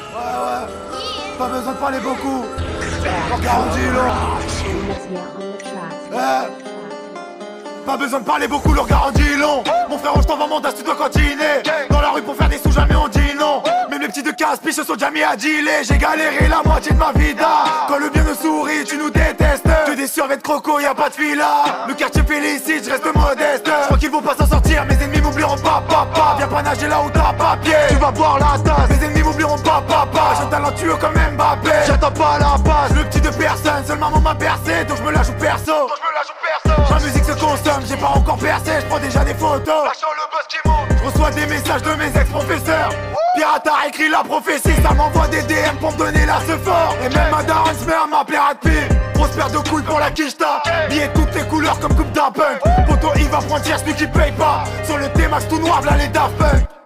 Ouais. Pas besoin de parler beaucoup. Leur garantie long. Pas besoin de parler beaucoup, leur garantie long. Mon frère, je t'envoie mandat, tu dois continuer. Dans la rue pour faire des sous, jamais on dit non. Même les petits de casse-piche se sont déjà mis à dealer. J'ai galéré la moitié de ma vida. Quand le bien nous sourit, tu nous détestes. Que des survêtements de croco, y'a pas de fila. Le quartier félicite, je reste modeste. Je crois qu'ils vont pas s'en sortir, mes ennemis m'oublieront pas, papa. Viens pas nager là où t'as papier. Tu vas boire la tasse, mes ennemis m'oublieront pas, papa. Je suis talentueux comme Mbappé, j'attends pas la passe. Le petit de personne, seule maman m'a bercé. Donc je me la joue perso. Ma musique se consomme, j'ai pas encore percé, je prends déjà des photos. Je reçois des messages de mes ex-professeurs. Pirate a écrit la prophétie, ça m'envoie des DM pour me donner la ce fort. Et même ma daronne se met à m'appeler Ratpi. Grosse paire de couilles pour la quicheta. Billets de toutes les couleurs comme coupe d'un punk. Poto il va prendre cher celui qui paye pas. Sur le T-Max tout noir, là les Daft Punk.